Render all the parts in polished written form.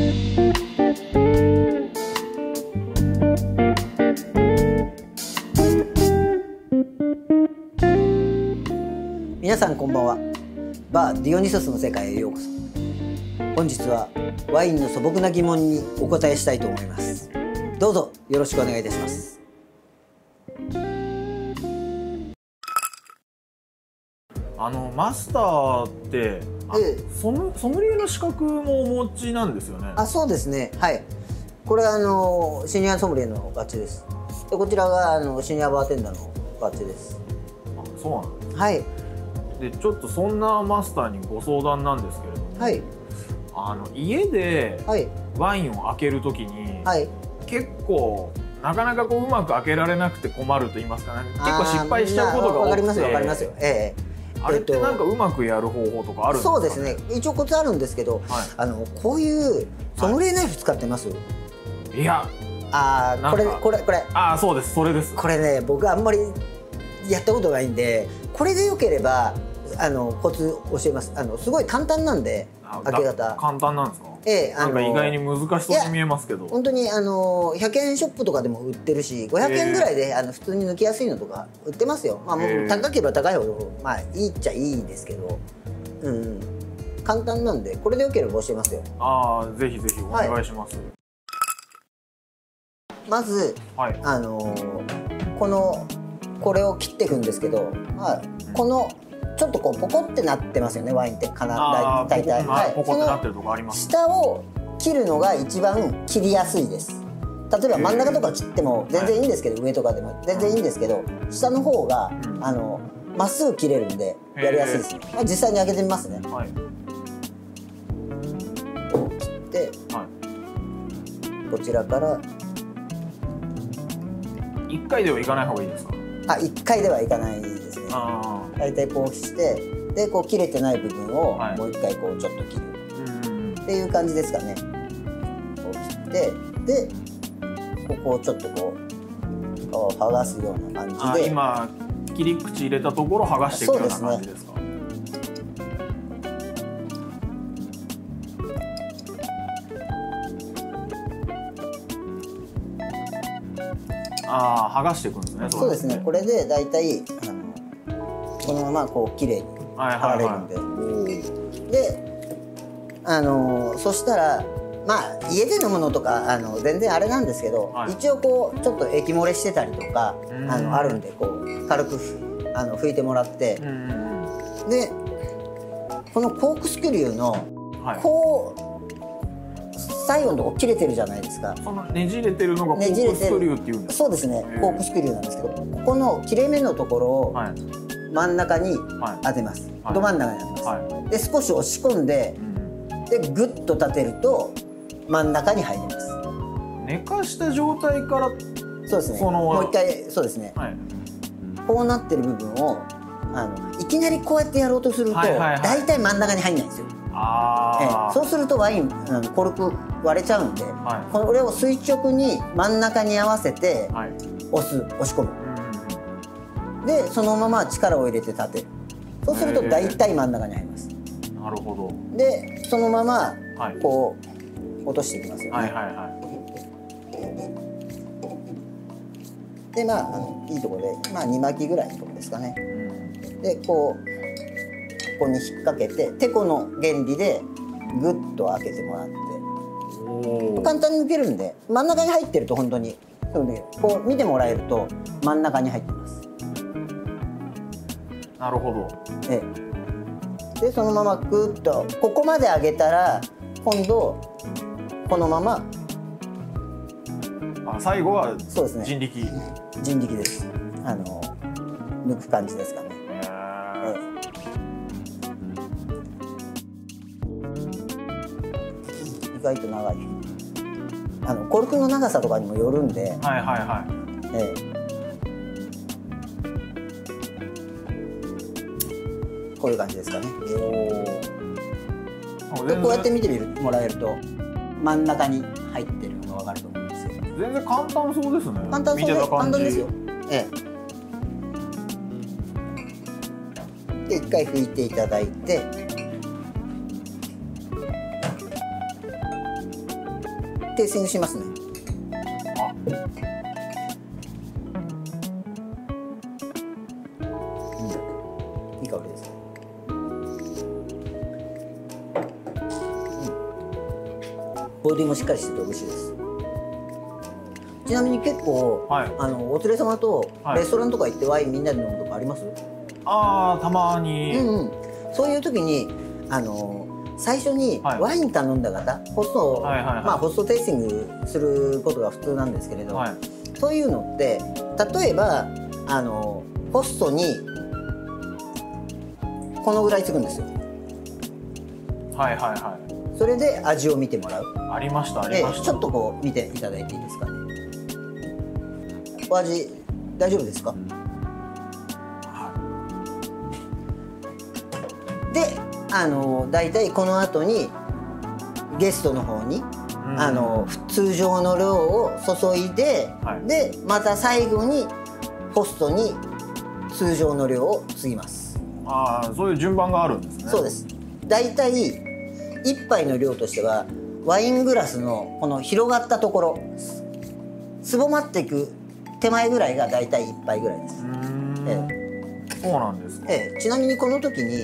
皆さんこんばんは。バーディオニソスの世界へようこそ。本日はワインの素朴な疑問にお答えしたいと思います。どうぞよろしくお願いいたします。 マスターってソムリエの資格もお持ちなんですよね。 そうですね。はい。これはシニアソムリエのバッジです。でこちらがシニアバーテンダーのバッジです。 そうなんです。 はい。 でちょっとそんなマスターにご相談なんですけれども、はい、家でワインを開けるときに、はい、結構なかなかうまく開けられなくて困ると言いますかね、結構失敗しちゃうことが多くて。わかりますよ、わかりますよ。あれってなんかうまくやる方法とかあるんですかね。そうですね、 一応コツあるんですけど、はい、こういうソムリエナイフ使ってます？ いや、 これそうです、それです。 これね、僕あんまりやったことないんで、これでよければコツ教えます。すごい簡単なんで、開け方簡単なんですか？なんか意外に難しそうに見えますけど。 本当に100円ショップとかでも売ってるし、500円ぐらいで普通に抜きやすいのとか売ってますよ。まあもう高ければ高いほどまあいいっちゃいいですけど、簡単なんでこれでよければ教えますよ。 ぜひぜひお願いします。 まずこれを切っていくんですけど、このちょっとポコってなってますよね、ワインって大体。 ポコってなってるとこあります。 下を切るのが一番切りやすいです。例えば真ん中とか切っても全然いいんですけど、上とかでも全然いいんですけど、下の方がまっすぐ切れるんでやりやすいですね。実際に開けてみますね。切ってこちらから 1回ではいかない方がいいですか ？1回ではいかないですね。大体こうしてで切れてない部分をもう1回ちょっと切るっていう感じですかね。こう切ってでここをちょっと皮を剥がすような感じで、 今切り口入れたところ剥がしていくような感じですか？剥がしていくんですね。 そうですね。これでだいたいこのまま綺麗に剥がれるんで、でそしたら家で飲むのとか全然あれなんですけど、一応ちょっと液漏れしてたりとかあるんで軽く拭いてもらって、でこのコークスクリューの最後のとこ切れてるじゃないですか。 そのねじれてるのがコークスクリューっていうんですか？ そうですね、コークスクリューなんですけど、ここの切れ目のところを真ん中に当てます。ど真ん中に当てます。で少し押し込んで、でグッと立てると真ん中に入ります。 寝かした状態から、 そうですね、もう一回、そうですね、こうなってる部分をいきなりこうやってやろうとすると大体真ん中に入んないんですよ。そうするとワインコルク割れちゃうんで、これを垂直に真ん中に合わせて押し込む。でそのまま力を入れて立てる。そうすると大体真ん中に入ります。なるほど。でそのまま落としていきますよね。でいいところで2巻きぐらいのところですかね。でここに引っ掛けててこの原理でグッと開けてもらって、簡単に抜けるんで、真ん中に入ってると本当にこう見てもらえると真ん中に入ってます。 なるほど。 でそのままグッとここまで上げたら、今度このまま最後は人力。 人力です。抜く感じですかね。意外と長い。コルクの長さとかにもよるんで、こういう感じですかね。でこうやって見てもらえると真ん中に入ってるのが分かると思うんですよ。 全然簡単そうですね。 簡単ですよ。で一回拭いていただいて、 テイスティングしますね。いい香りですね。ボディもしっかりしてて美味しいです。ちなみに結構、お連れ様とレストランとか行ってワインみんなで飲むとかあります？ たまに。 そういう時に最初にワイン頼んだ方、ホストホストテイスティングすることが普通なんですけれど、そういうのって例えばホストにこのぐらいつくんですよ。それで味を見てもらう。 ありましたありました。 ちょっとこう見ていただいていいですかね。お味大丈夫ですか？でだいたいこの後にゲストの方に通常の量を注いで、でまた最後にホストに通常の量を継ぎます。 そういう順番があるんですね。 そうです。だいたい1杯の量としてはワイングラスのこの広がったところ、すぼまっていく手前ぐらいがだいたい1杯ぐらいです。 そうなんですか。 ちなみにこの時に、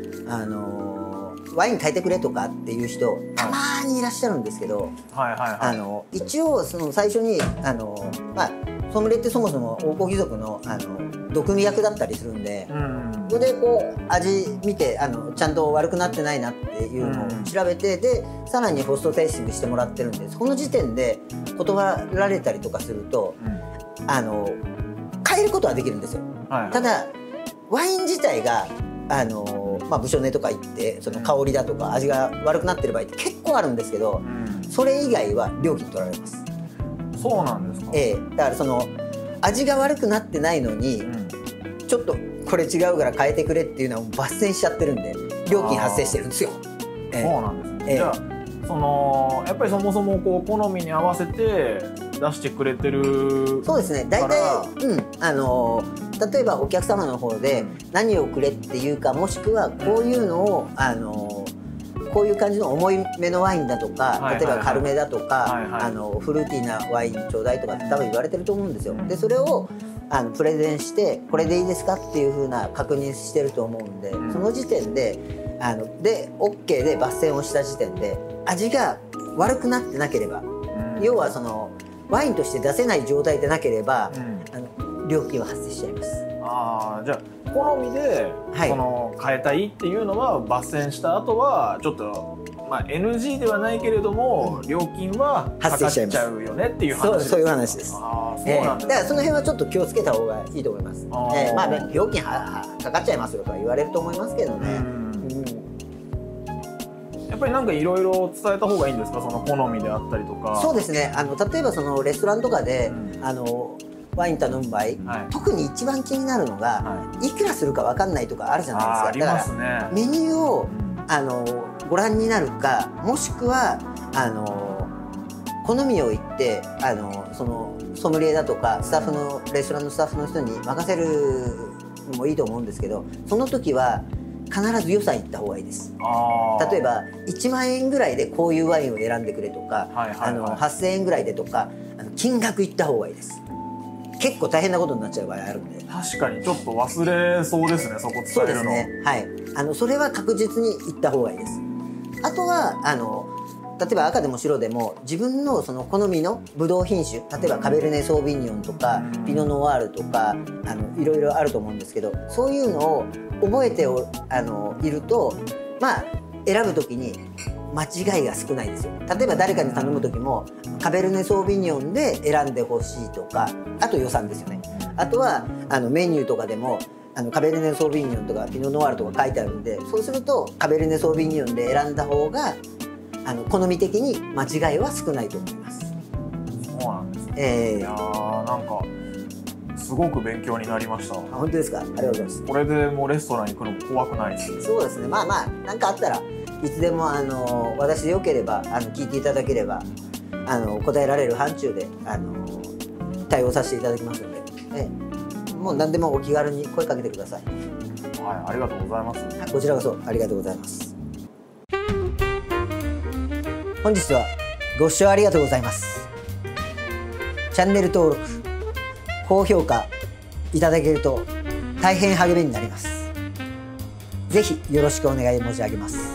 ワイン炊いてくれとかっていう人たまにいらっしゃるんですけど、一応その最初にソムリエってそもそも王侯貴族の毒味役だったりするんで、ここでこう味見てちゃんと悪くなってないなっていうのを調べて、でさらにホストテイスティングしてもらってるんです。この時点で断られたりとかすると、変えることはできるんですよ。ただワイン自体がブショネとか言ってその香りだとか味が悪くなってる場合って結構あるんですけど、それ以外は料金取られます。 そうなんですか。 だからその味が悪くなってないのに、ちょっとこれ違うから変えてくれっていうのは抜栓しちゃってるんで料金発生してるんですよ。 そうなんですね。じゃあやっぱりそもそもこう好みに合わせて出してくれてる。 そうですね。大体例えばお客様の方で何をくれっていうか、もしくはこういうのをこういう感じの重いめのワインだとか、例えば軽めだとかフルーティーなワインちょうだいとかって多分言われてると思うんですよ。でそれをプレゼンしてこれでいいですかっていう風な確認してると思うんで、その時点でで OK で抜栓をした時点で味が悪くなってなければ、要はそのワインとして出せない状態でなければ、料金は発生しちゃいます。 じゃあ好みでその変えたいっていうのは抜栓した後はちょっとNG ではないけれども料金はかかっちゃうよねっていう話です。 そういう話です。だからその辺はちょっと気をつけた方がいいと思います。料金かかっちゃいますよとは言われると思いますけどね。 やっぱりなんかいろいろ伝えた方がいいんですか、その好みであったりとか。 そうですね。例えばそのレストランとかでワイン頼む場合、特に一番気になるのが、いくらするか分かんないとかあるじゃないですか。だからメニューをご覧になるか、もしくは好みを言ってそのソムリエだとかスタッフのレストランのスタッフの人に任せるのもいいと思うんですけど、その時は必ず予算いった方がいいです。例えば1万円ぐらいでこういうワインを選んでくれとか、8,000円ぐらいでとか金額いった方がいいです。結構大変なことになっちゃう場合あるんで。 確かにちょっと忘れそうですね、そこ伝えるの。そうですね。 それは確実に言った方がいいです。あとは例えば赤でも白でも自分のその好みのブドウ品種、例えばカベルネ・ソービニョンとかピノ・ノワールとかいろいろあると思うんですけど、そういうのを覚えていると選ぶ時に間違いが少ないですよ。例えば誰かに頼む時もカベルネ・ソービニョンで選んでほしいとか、あと予算ですよね。あとはメニューとかでもカベルネ・ソービニョンとかピノ・ノワールとか書いてあるんで、そうするとカベルネ・ソービニョンで選んだ方が好み的に間違いは少ないと思います。 そうなんですね。いやなんかすごく勉強になりました。 本当ですか。ありがとうございます。 これでもうレストランに行くのも怖くないです。 そうですね。何かあったらいつでも私でよければ聞いていただければ答えられる範疇で対応させていただきますので、もう何でもお気軽に声かけてください。 ありがとうございます。 こちらこそありがとうございます。本日はご視聴ありがとうございます。チャンネル登録、高評価いただけると大変励みになります。ぜひよろしくお願い申し上げます。